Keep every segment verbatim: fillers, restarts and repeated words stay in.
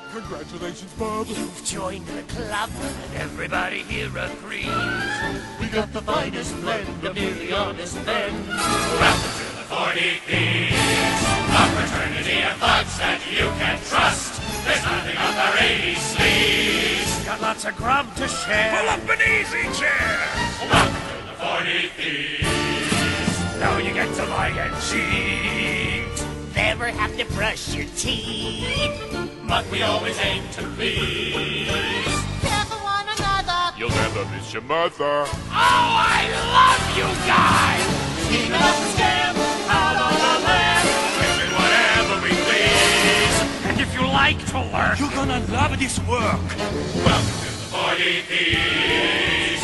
Congratulations, Bob. You've joined the club, and everybody here agrees. We got the finest blend of nearly honest men. Welcome to the forty Thieves, a fraternity of thugs that you can trust. There's nothing up our eighties sleeves. Got lots of grub to share. Pull up an easy chair. Welcome to the forty Thieves. Now you get to lie and cheat. Never have to brush your teeth. But we always aim to please. Care for one another. You'll never miss your mother. Oh, I love you guys! Scheme it up and scam out on the land. Living whatever we please. And if you like to lurk, You're gonna love this work. welcome to the forty Thieves.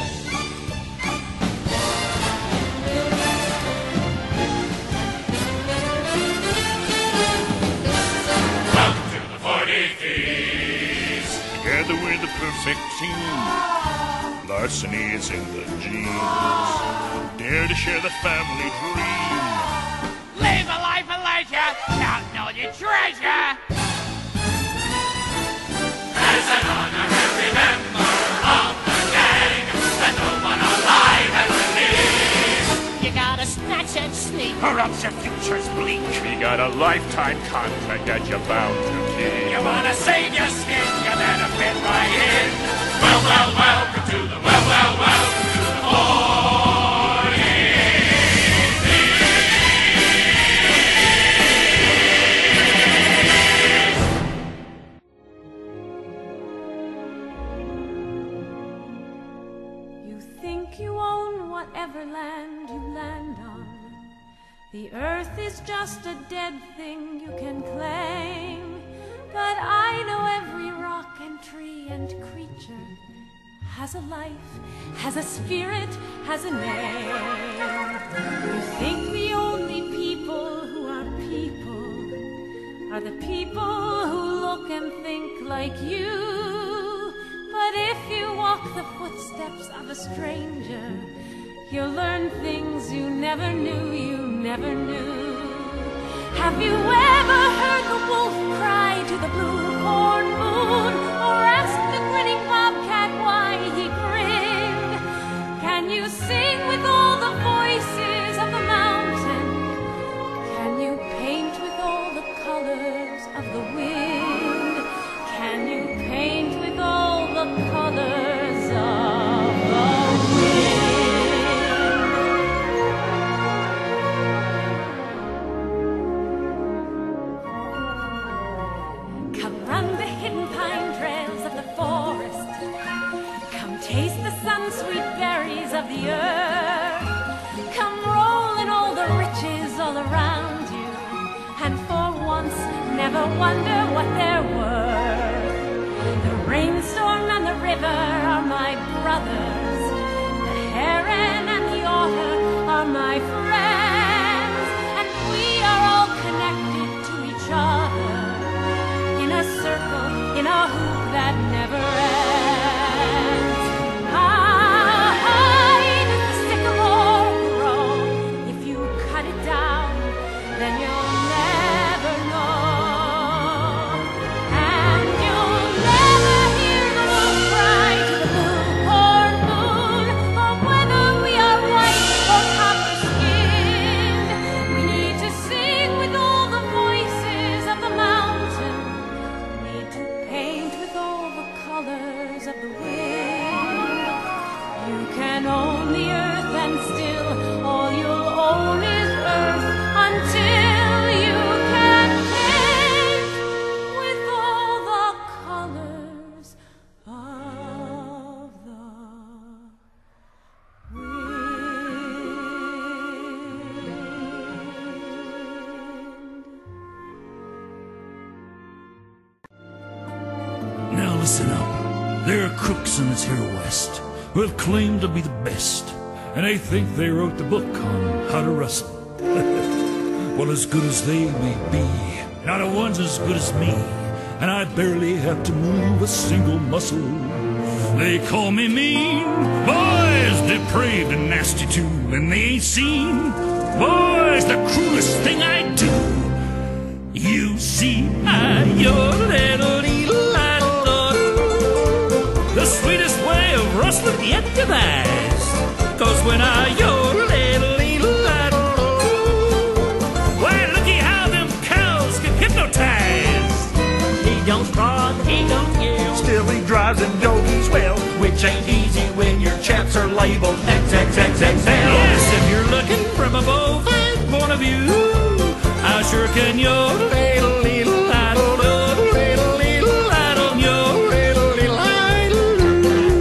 Welcome to the forty Thieves. Together we're the perfect team. Larxene is in the genes. Dare to share the family dream. Live a life of leisure, counting all your treasure. As an honorary member of the gang that no one alive ever leaves. You gotta snatch and sneak. Or else your future's bleak. We got a lifetime contract that you're bound to keep. You wanna save your skin, you better fit right in. Well, well, welcome to the, well, well, welcome to the forty You think you own whatever land you land on. The earth is just a dead thing you can claim. But I know every rock and tree and creature has a life, has a spirit, has a name. You think the only people who are people are the people who look and think like you. But if you walk the footsteps of a stranger, you'll learn things you never knew, you never knew. Have you ever heard the wolf cry to the blue corn moon, or asked the grinning bobcat why he grinned? Can you sing with all the voices of the mountain? Can you paint with all the colors of the wind? Can you paint with all the colors of the wind? Come run the hidden pine trails of the forest. Come taste the sun-sweet berries of the earth. Come roll in all the riches all around you, and for once never wonder what they're worth. The rainstorm and the river are my brothers. The heron and the otter are my friends, and we are all connected to each other in a circle, in a hoop that never ends. How high does the sycamore grow? If you cut it down, then you'll never know. And you'll never hear the wolf cry to the blue corn moon, or whether we are white or copper-skinned. We need to sing with all the voices of the mountain. Need to paint with all the colors of the wind. You can own the earth, and still all you'll own is earth, until you can paint with all the colors of the wind. Now listen up. There are crooks in this here West who have claimed to be the best, and they think they wrote the book on how to wrestle. Well, as good as they may be, not a one's as good as me, and I barely have to move a single muscle. They call me mean, boys, depraved and nasty too, and they ain't seen, boys, the cruelest thing I do. You see, I yodel-adle-Eedle-Oo. nice. Cause when I yodel-adle-eedle-idle-oo, why, looky how them cows get hypnotized. He don't fraud, he don't yell. Still he drives them doggies well, Which ain't easy when your chaps are labeled triple X. Yes, if you're looking from a bovine point of view, I sure can yodel-adle-eedle-idle-oo-idle-idle-idle, yodel-adle-eedle-idle-oo.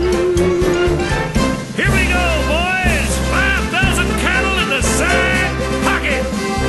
Here we go, boys! Five thousand cattle in the side pocket!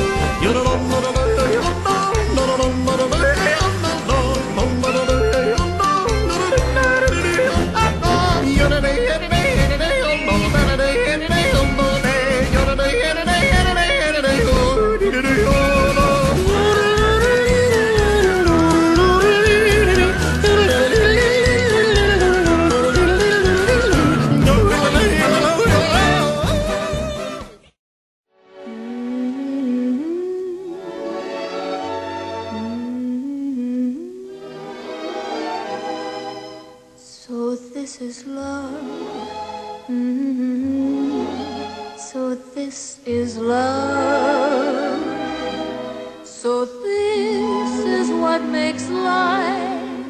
So this is love. Mm-hmm. So this is love. So this is what makes life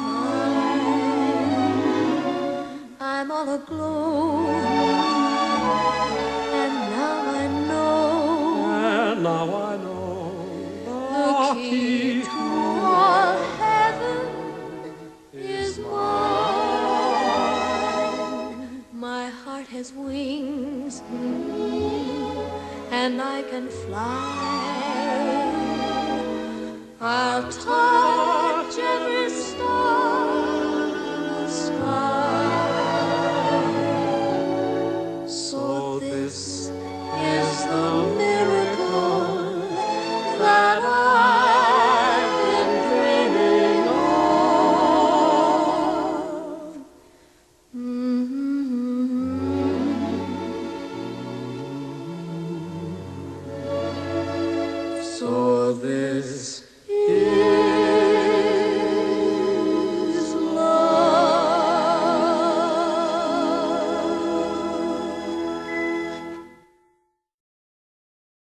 divine. I'm all aglow, and now I know. And now I know The key to all heaven is mine. My heart has wings, mm, and I can fly. I'll